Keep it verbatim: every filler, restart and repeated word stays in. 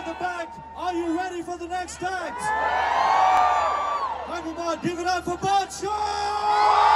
the back, are you ready for the next act? Michael Bond, give it up for Bond Show!